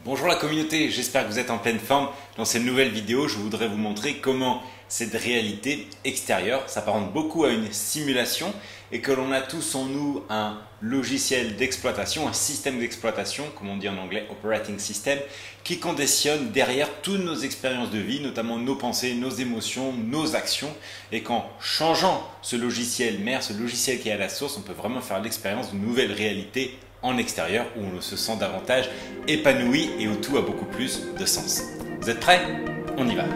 Bonjour la communauté, j'espère que vous êtes en pleine forme. Dans cette nouvelle vidéo, je voudrais vous montrer comment cette réalité extérieure s'apparente beaucoup à une simulation et que l'on a tous en nous un logiciel d'exploitation, un système d'exploitation, comme on dit en anglais, operating system, qui conditionne derrière toutes nos expériences de vie, notamment nos pensées, nos émotions, nos actions. Et qu'en changeant ce logiciel mère, ce logiciel qui est à la source, on peut vraiment faire l'expérience d'une nouvelle réalité en extérieur où on se sent davantage épanoui et où tout a beaucoup plus de sens. Vous êtes prêts? On y va!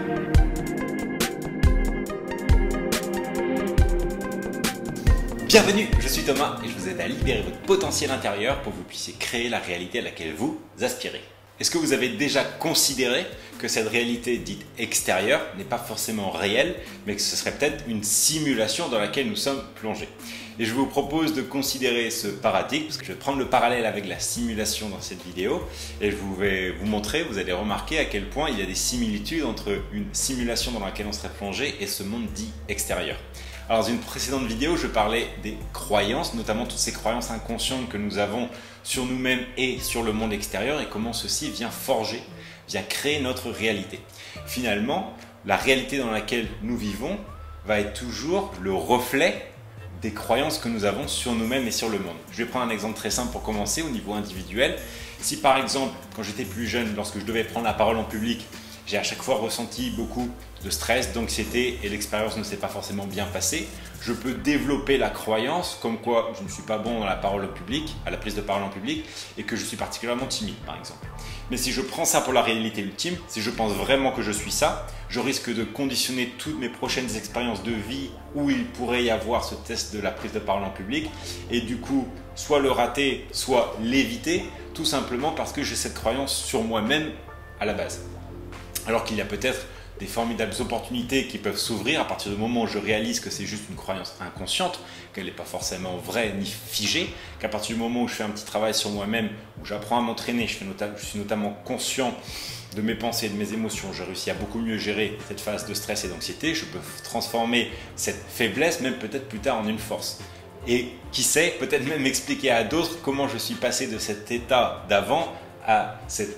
Bienvenue, je suis Thomas et je vous aide à libérer votre potentiel intérieur pour que vous puissiez créer la réalité à laquelle vous aspirez. Est-ce que vous avez déjà considéré que cette réalité dite extérieure n'est pas forcément réelle, mais que ce serait peut-être une simulation dans laquelle nous sommes plongés? Et je vous propose de considérer ce paradigme, parce que je vais prendre le parallèle avec la simulation dans cette vidéo, et je vais vous montrer, vous allez remarquer à quel point il y a des similitudes entre une simulation dans laquelle on serait plongé et ce monde dit extérieur. Alors, dans une précédente vidéo, je parlais des croyances, notamment toutes ces croyances inconscientes que nous avons sur nous-mêmes et sur le monde extérieur et comment ceci vient forger, vient créer notre réalité. Finalement, la réalité dans laquelle nous vivons va être toujours le reflet des croyances que nous avons sur nous-mêmes et sur le monde. Je vais prendre un exemple très simple pour commencer au niveau individuel. Si par exemple, quand j'étais plus jeune, lorsque je devais prendre la parole en public, j'ai à chaque fois ressenti beaucoup de stress, d'anxiété et l'expérience ne s'est pas forcément bien passée, je peux développer la croyance comme quoi je ne suis pas bon dans la parole au public, à la prise de parole en public et que je suis particulièrement timide par exemple. Mais si je prends ça pour la réalité ultime, si je pense vraiment que je suis ça, je risque de conditionner toutes mes prochaines expériences de vie où il pourrait y avoir ce test de la prise de parole en public et du coup soit le rater, soit l'éviter, tout simplement parce que j'ai cette croyance sur moi-même à la base. Alors qu'il y a peut-être des formidables opportunités qui peuvent s'ouvrir à partir du moment où je réalise que c'est juste une croyance inconsciente, qu'elle n'est pas forcément vraie ni figée, qu'à partir du moment où je fais un petit travail sur moi-même, où j'apprends à m'entraîner, je suis notamment conscient de mes pensées et de mes émotions, je réussis à beaucoup mieux gérer cette phase de stress et d'anxiété, je peux transformer cette faiblesse même peut-être plus tard en une force. Et qui sait, peut-être même expliquer à d'autres comment je suis passé de cet état d'avant à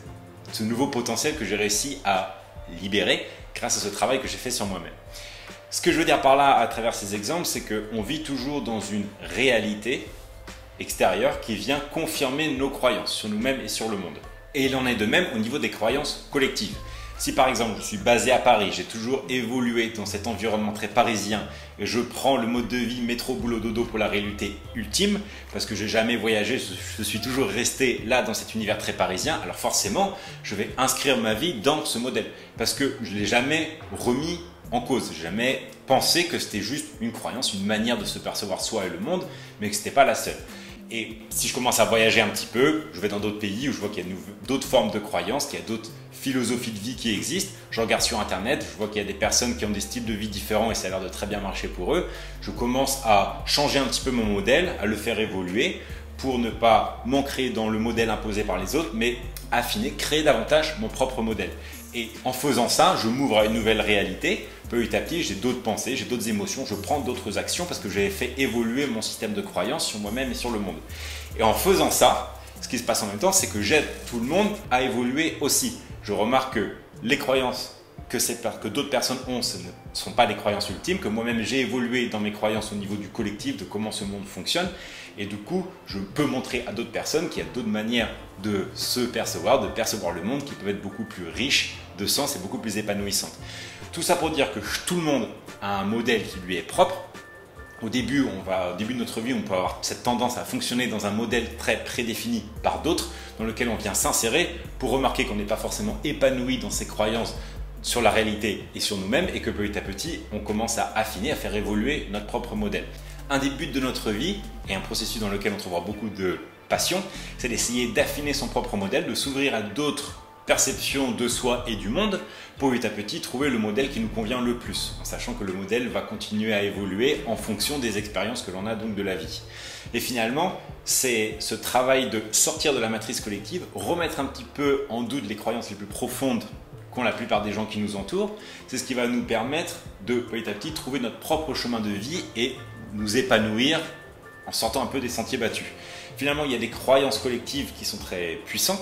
ce nouveau potentiel que j'ai réussi à libérer grâce à ce travail que j'ai fait sur moi-même. Ce que je veux dire par là à travers ces exemples, c'est qu'on vit toujours dans une réalité extérieure qui vient confirmer nos croyances sur nous-mêmes et sur le monde. Et il en est de même au niveau des croyances collectives. Si par exemple je suis basé à Paris, j'ai toujours évolué dans cet environnement très parisien et je prends le mode de vie métro boulot dodo pour la réalité ultime parce que je n'ai jamais voyagé, je suis toujours resté là dans cet univers très parisien, alors forcément je vais inscrire ma vie dans ce modèle parce que je ne l'ai jamais remis en cause, je n'ai jamais pensé que c'était juste une croyance, une manière de se percevoir soi et le monde, mais que ce n'était pas la seule. Et si je commence à voyager un petit peu, je vais dans d'autres pays où je vois qu'il y a d'autres formes de croyances, qu'il y a d'autres philosophies de vie qui existent. Je regarde sur internet, je vois qu'il y a des personnes qui ont des styles de vie différents et ça a l'air de très bien marcher pour eux. Je commence à changer un petit peu mon modèle, à le faire évoluer pour ne pas m'ancrer dans le modèle imposé par les autres, mais affiner, créer davantage mon propre modèle. Et en faisant ça, je m'ouvre à une nouvelle réalité. Petit à petit, j'ai d'autres pensées, j'ai d'autres émotions, je prends d'autres actions parce que j'ai fait évoluer mon système de croyances sur moi-même et sur le monde. Et en faisant ça, ce qui se passe en même temps, c'est que j'aide tout le monde à évoluer aussi. Je remarque que les croyances que d'autres personnes ont, ce ne sont pas les croyances ultimes, que moi-même j'ai évolué dans mes croyances au niveau du collectif, de comment ce monde fonctionne. Et du coup, je peux montrer à d'autres personnes qu'il y a d'autres manières de se percevoir, de percevoir le monde qui peuvent être beaucoup plus riches de sens et beaucoup plus épanouissantes. Tout ça pour dire que tout le monde a un modèle qui lui est propre. Au début de notre vie, on peut avoir cette tendance à fonctionner dans un modèle très prédéfini par d'autres, dans lequel on vient s'insérer pour remarquer qu'on n'est pas forcément épanoui dans ses croyances sur la réalité et sur nous-mêmes et que petit à petit, on commence à affiner, à faire évoluer notre propre modèle. Un des buts de notre vie et un processus dans lequel on trouvera beaucoup de passion, c'est d'essayer d'affiner son propre modèle, de s'ouvrir à d'autres perceptions de soi et du monde pour petit à petit trouver le modèle qui nous convient le plus, en sachant que le modèle va continuer à évoluer en fonction des expériences que l'on a donc de la vie. Et finalement, c'est ce travail de sortir de la matrice collective, remettre un petit peu en doute les croyances les plus profondes qu'ont la plupart des gens qui nous entourent, c'est ce qui va nous permettre de petit à petit trouver notre propre chemin de vie et nous épanouir en sortant un peu des sentiers battus. Finalement, il y a des croyances collectives qui sont très puissantes,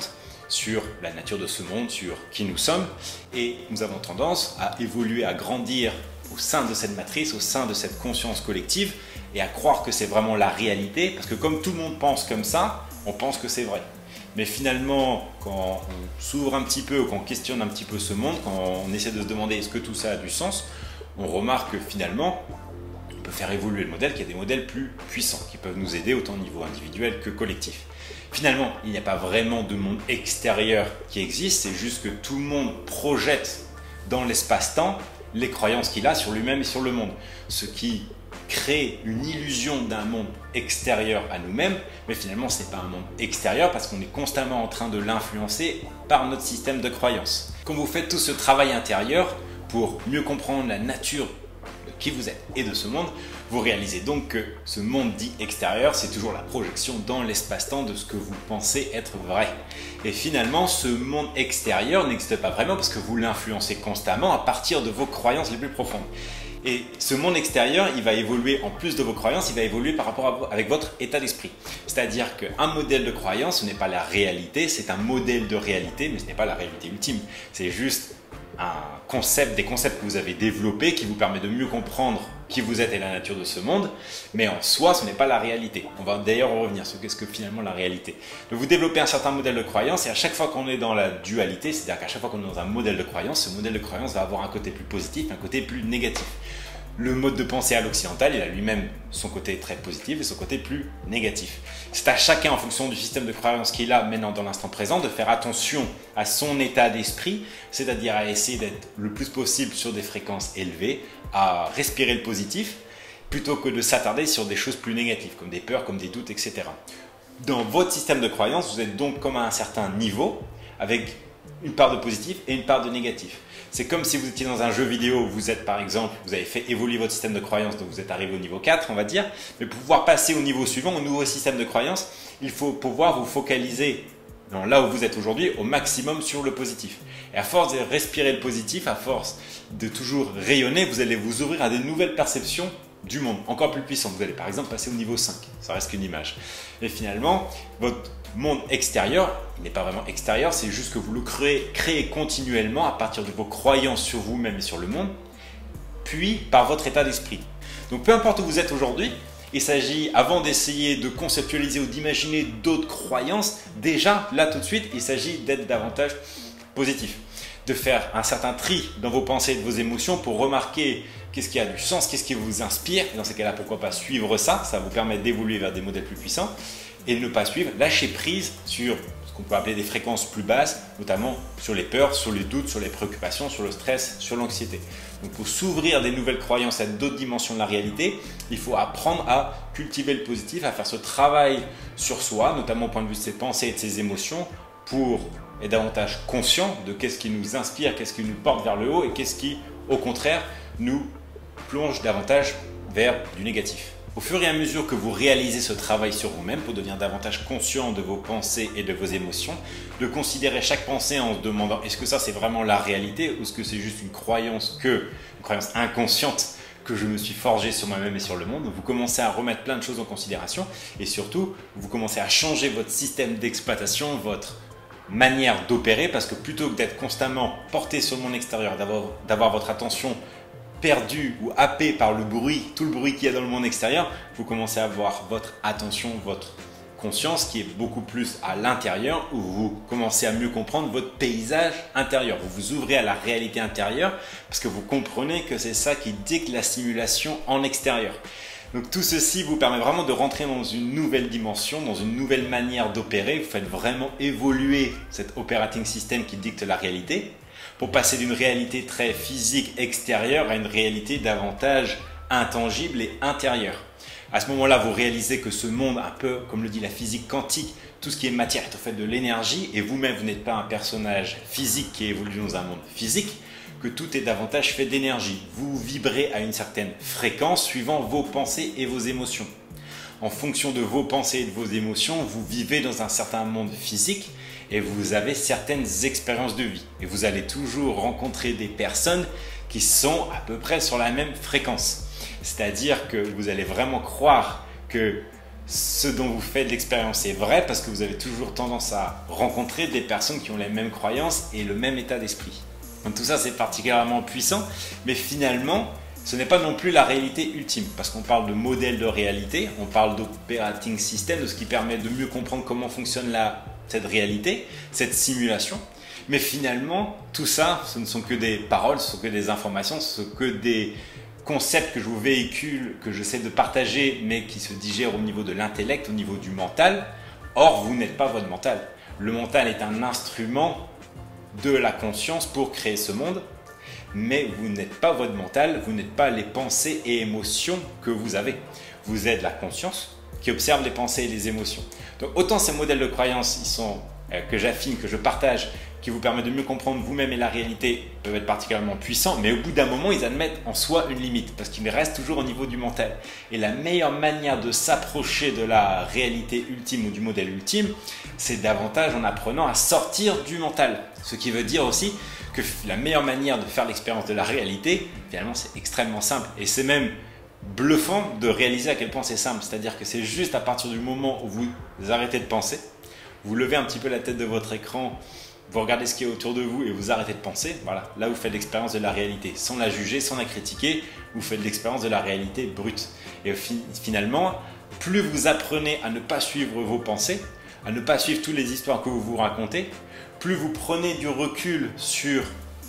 sur la nature de ce monde, sur qui nous sommes. Et nous avons tendance à évoluer, à grandir au sein de cette matrice, au sein de cette conscience collective et à croire que c'est vraiment la réalité. Parce que comme tout le monde pense comme ça, on pense que c'est vrai. Mais finalement, quand on s'ouvre un petit peu, quand on questionne un petit peu ce monde, quand on essaie de se demander est-ce que tout ça a du sens, on remarque que finalement, on peut faire évoluer le modèle, qu'il y a des modèles plus puissants qui peuvent nous aider autant au niveau individuel que collectif. Finalement, il n'y a pas vraiment de monde extérieur qui existe, c'est juste que tout le monde projette dans l'espace-temps les croyances qu'il a sur lui-même et sur le monde. Ce qui crée une illusion d'un monde extérieur à nous-mêmes, mais finalement ce n'est pas un monde extérieur parce qu'on est constamment en train de l'influencer par notre système de croyances. Quand vous faites tout ce travail intérieur pour mieux comprendre la nature de qui vous êtes et de ce monde, vous réalisez donc que ce monde dit extérieur, c'est toujours la projection dans l'espace-temps de ce que vous pensez être vrai. Et finalement, ce monde extérieur n'existe pas vraiment parce que vous l'influencez constamment à partir de vos croyances les plus profondes. Et ce monde extérieur, il va évoluer en plus de vos croyances, il va évoluer par rapport avec votre état d'esprit. C'est-à-dire qu'un modèle de croyance, ce n'est pas la réalité, c'est un modèle de réalité, mais ce n'est pas la réalité ultime. C'est juste un concept, des concepts que vous avez développés qui vous permet de mieux comprendre qui vous êtes et la nature de ce monde, mais en soi, ce n'est pas la réalité. On va d'ailleurs revenir sur qu'est-ce que finalement la réalité. Donc vous développez un certain modèle de croyance et à chaque fois qu'on est dans la dualité, c'est-à-dire qu'à chaque fois qu'on est dans un modèle de croyance, ce modèle de croyance va avoir un côté plus positif, un côté plus négatif. Le mode de pensée à l'occidental, il a lui-même son côté très positif et son côté plus négatif. C'est à chacun, en fonction du système de croyance qu'il a maintenant dans l'instant présent, de faire attention à son état d'esprit, c'est-à-dire à essayer d'être le plus possible sur des fréquences élevées, à respirer le positif, plutôt que de s'attarder sur des choses plus négatives, comme des peurs, comme des doutes, etc. Dans votre système de croyance, vous êtes donc comme à un certain niveau, avec une part de positif et une part de négatif. C'est comme si vous étiez dans un jeu vidéo, vous êtes par exemple, vous avez fait évoluer votre système de croyance, donc vous êtes arrivé au niveau 4, on va dire, mais pour pouvoir passer au niveau suivant, au nouveau système de croyance, il faut pouvoir vous focaliser là où vous êtes aujourd'hui au maximum sur le positif. Et à force de respirer le positif, à force de toujours rayonner, vous allez vous ouvrir à des nouvelles perceptions du monde, encore plus puissantes. Vous allez par exemple passer au niveau 5, ça reste qu'une image. Et finalement, votre monde extérieur, il n'est pas vraiment extérieur, c'est juste que vous le créez continuellement à partir de vos croyances sur vous-même et sur le monde, puis par votre état d'esprit. Donc peu importe où vous êtes aujourd'hui, il s'agit, avant d'essayer de conceptualiser ou d'imaginer d'autres croyances, déjà, là tout de suite, il s'agit d'être davantage positif, de faire un certain tri dans vos pensées et de vos émotions pour remarquer qu'est-ce qui a du sens, qu'est-ce qui vous inspire, et dans ces cas-là, pourquoi pas suivre ça, ça vous permet d'évoluer vers des modèles plus puissants, et ne pas suivre, lâcher prise sur ce qu'on peut appeler des fréquences plus basses, notamment sur les peurs, sur les doutes, sur les préoccupations, sur le stress, sur l'anxiété. Donc pour s'ouvrir des nouvelles croyances à d'autres dimensions de la réalité, il faut apprendre à cultiver le positif, à faire ce travail sur soi, notamment au point de vue de ses pensées et de ses émotions, pour être davantage conscient de qu'est-ce qui nous inspire, qu'est-ce qui nous porte vers le haut et qu'est-ce qui, au contraire, nous plonge davantage vers du négatif. Au fur et à mesure que vous réalisez ce travail sur vous-même pour devenir davantage conscient de vos pensées et de vos émotions, de considérer chaque pensée en se demandant est-ce que ça c'est vraiment la réalité ou est-ce que c'est juste une croyance inconsciente que je me suis forgée sur moi-même et sur le monde. Vous commencez à remettre plein de choses en considération et surtout vous commencez à changer votre système d'exploitation, votre manière d'opérer parce que plutôt que d'être constamment porté sur le monde extérieur, d'avoir votre attention perdu ou happé par le bruit, tout le bruit qu'il y a dans le monde extérieur, vous commencez à avoir votre attention, votre conscience qui est beaucoup plus à l'intérieur où vous commencez à mieux comprendre votre paysage intérieur. Vous vous ouvrez à la réalité intérieure parce que vous comprenez que c'est ça qui dicte la stimulation en extérieur. Donc tout ceci vous permet vraiment de rentrer dans une nouvelle dimension, dans une nouvelle manière d'opérer. Vous faites vraiment évoluer cet operating system qui dicte la réalité, pour passer d'une réalité très physique extérieure à une réalité davantage intangible et intérieure. À ce moment-là, vous réalisez que ce monde, un peu comme le dit la physique quantique, tout ce qui est matière est en fait de l'énergie et vous-même, vous n'êtes pas un personnage physique qui évolue dans un monde physique, que tout est davantage fait d'énergie. Vous vibrez à une certaine fréquence suivant vos pensées et vos émotions. En fonction de vos pensées et de vos émotions, vous vivez dans un certain monde physique et vous avez certaines expériences de vie. Et vous allez toujours rencontrer des personnes qui sont à peu près sur la même fréquence. C'est-à-dire que vous allez vraiment croire que ce dont vous faites l'expérience est vrai parce que vous avez toujours tendance à rencontrer des personnes qui ont les mêmes croyances et le même état d'esprit. Donc tout ça, c'est particulièrement puissant, mais finalement, ce n'est pas non plus la réalité ultime, parce qu'on parle de modèle de réalité, on parle d'operating system, de ce qui permet de mieux comprendre comment fonctionne cette réalité, cette simulation. Mais finalement, tout ça, ce ne sont que des paroles, ce ne sont que des informations, ce ne sont que des concepts que je vous véhicule, que j'essaie de partager, mais qui se digèrent au niveau de l'intellect, au niveau du mental. Or, vous n'êtes pas votre mental. Le mental est un instrument de la conscience pour créer ce monde. Mais vous n'êtes pas votre mental, vous n'êtes pas les pensées et émotions que vous avez. Vous êtes la conscience qui observe les pensées et les émotions. Donc autant ces modèles de croyances que j'affine, que je partage, qui vous permettent de mieux comprendre vous-même et la réalité, peuvent être particulièrement puissants, mais au bout d'un moment, ils admettent en soi une limite, parce qu'ils restent toujours au niveau du mental. Et la meilleure manière de s'approcher de la réalité ultime ou du modèle ultime, c'est davantage en apprenant à sortir du mental. Ce qui veut dire aussi que la meilleure manière de faire l'expérience de la réalité, finalement, c'est extrêmement simple. Et c'est même bluffant de réaliser à quel point c'est simple. C'est-à-dire que c'est juste à partir du moment où vous arrêtez de penser, vous levez un petit peu la tête de votre écran, vous regardez ce qui est autour de vous et vous arrêtez de penser. Voilà, là vous faites l'expérience de la réalité. Sans la juger, sans la critiquer, vous faites l'expérience de la réalité brute. Et finalement, plus vous apprenez à ne pas suivre vos pensées, à ne pas suivre toutes les histoires que vous vous racontez, plus vous prenez du recul sur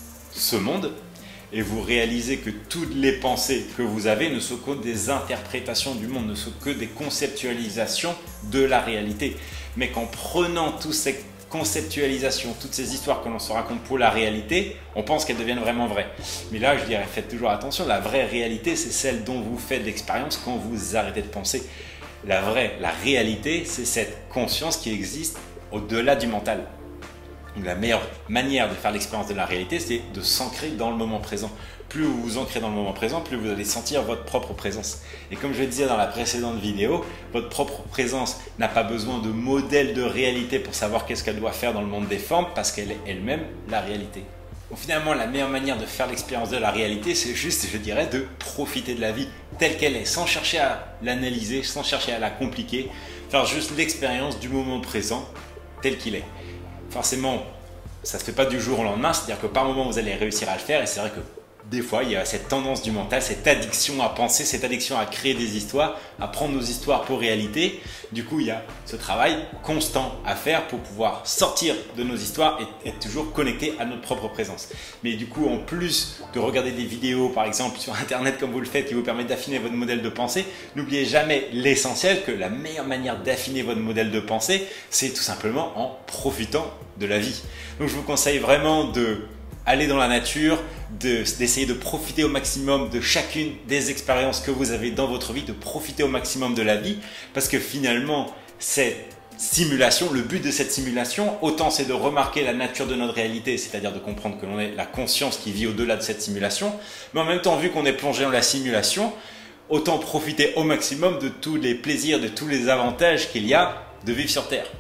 ce monde et vous réalisez que toutes les pensées que vous avez ne sont que des interprétations du monde, ne sont que des conceptualisations de la réalité. Mais qu'en prenant toutes ces conceptualisations, toutes ces histoires que l'on se raconte pour la réalité, on pense qu'elles deviennent vraiment vraies. Mais là, je dirais, faites toujours attention, la vraie réalité, c'est celle dont vous faites l'expérience quand vous arrêtez de penser. La réalité, c'est cette conscience qui existe au-delà du mental. Donc la meilleure manière de faire l'expérience de la réalité, c'est de s'ancrer dans le moment présent. Plus vous vous ancrez dans le moment présent, plus vous allez sentir votre propre présence. Et comme je le disais dans la précédente vidéo, votre propre présence n'a pas besoin de modèle de réalité pour savoir qu'est-ce qu'elle doit faire dans le monde des formes, parce qu'elle est elle-même la réalité. Donc finalement, la meilleure manière de faire l'expérience de la réalité, c'est juste, je dirais, de profiter de la vie telle qu'elle est, sans chercher à l'analyser, sans chercher à la compliquer, faire juste l'expérience du moment présent tel qu'il est. Forcément, ça ne se fait pas du jour au lendemain, c'est-à-dire que par moment vous allez réussir à le faire et c'est vrai que des fois il y a cette tendance du mental, cette addiction à penser, cette addiction à créer des histoires, à prendre nos histoires pour réalité. Du coup il y a ce travail constant à faire pour pouvoir sortir de nos histoires et être toujours connecté à notre propre présence. Mais du coup en plus de regarder des vidéos par exemple sur internet comme vous le faites qui vous permettent d'affiner votre modèle de pensée, n'oubliez jamais l'essentiel, que la meilleure manière d'affiner votre modèle de pensée, c'est tout simplement en profitant de la vie. Donc je vous conseille vraiment d'aller dans la nature, d'essayer de profiter au maximum de chacune des expériences que vous avez dans votre vie, de profiter au maximum de la vie, parce que finalement cette simulation, le but de cette simulation, autant c'est de remarquer la nature de notre réalité, c'est-à-dire de comprendre que l'on est la conscience qui vit au-delà de cette simulation, mais en même temps vu qu'on est plongé dans la simulation, autant profiter au maximum de tous les plaisirs, de tous les avantages qu'il y a de vivre sur Terre.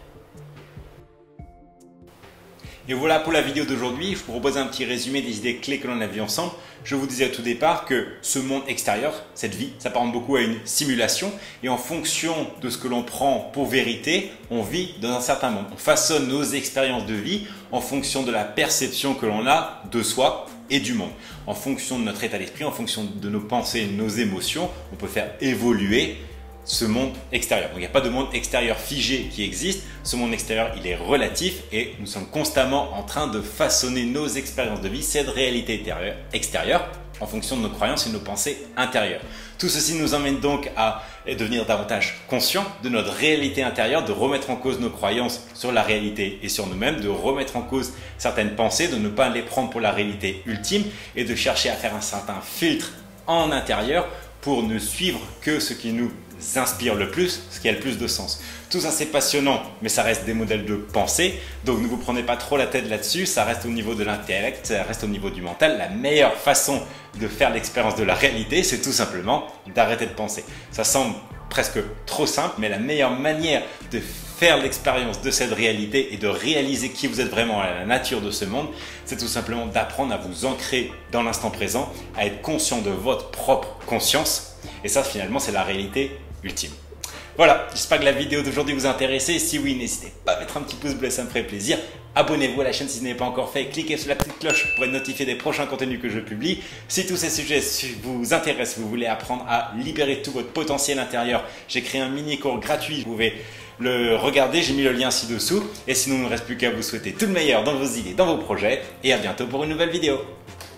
Et voilà pour la vidéo d'aujourd'hui, je vous propose un petit résumé des idées clés que l'on a vues ensemble. Je vous disais au tout départ que ce monde extérieur, cette vie, s'apparente beaucoup à une simulation et en fonction de ce que l'on prend pour vérité, on vit dans un certain monde. On façonne nos expériences de vie en fonction de la perception que l'on a de soi et du monde. En fonction de notre état d'esprit, en fonction de nos pensées, de nos émotions, on peut faire évoluer ce monde extérieur. Donc il n'y a pas de monde extérieur figé qui existe. Ce monde extérieur, il est relatif et nous sommes constamment en train de façonner nos expériences de vie, cette réalité extérieure, en fonction de nos croyances et de nos pensées intérieures. Tout ceci nous emmène donc à devenir davantage conscients de notre réalité intérieure, de remettre en cause nos croyances sur la réalité et sur nous-mêmes, de remettre en cause certaines pensées, de ne pas les prendre pour la réalité ultime et de chercher à faire un certain filtre en intérieur pour ne suivre que ce qui nous inspire le plus, ce qui a le plus de sens. Tout ça c'est passionnant, mais ça reste des modèles de pensée, donc ne vous prenez pas trop la tête là-dessus, ça reste au niveau de l'intellect, ça reste au niveau du mental. La meilleure façon de faire l'expérience de la réalité, c'est tout simplement d'arrêter de penser. Ça semble presque trop simple, mais la meilleure manière de faire l'expérience de cette réalité et de réaliser qui vous êtes vraiment à la nature de ce monde, c'est tout simplement d'apprendre à vous ancrer dans l'instant présent, à être conscient de votre propre conscience. Et ça, finalement, c'est la réalité ultime. Voilà, j'espère que la vidéo d'aujourd'hui vous a intéressé. Si oui, n'hésitez pas à mettre un petit pouce bleu, ça me ferait plaisir. Abonnez-vous à la chaîne si ce n'est pas encore fait. Cliquez sur la petite cloche pour être notifié des prochains contenus que je publie. Si tous ces sujets vous intéressent, vous voulez apprendre à libérer tout votre potentiel intérieur, j'ai créé un mini cours gratuit. Vous pouvez le regarder, j'ai mis le lien ci-dessous. Et sinon, il ne me reste plus qu'à vous souhaiter tout le meilleur dans vos idées, dans vos projets. Et à bientôt pour une nouvelle vidéo.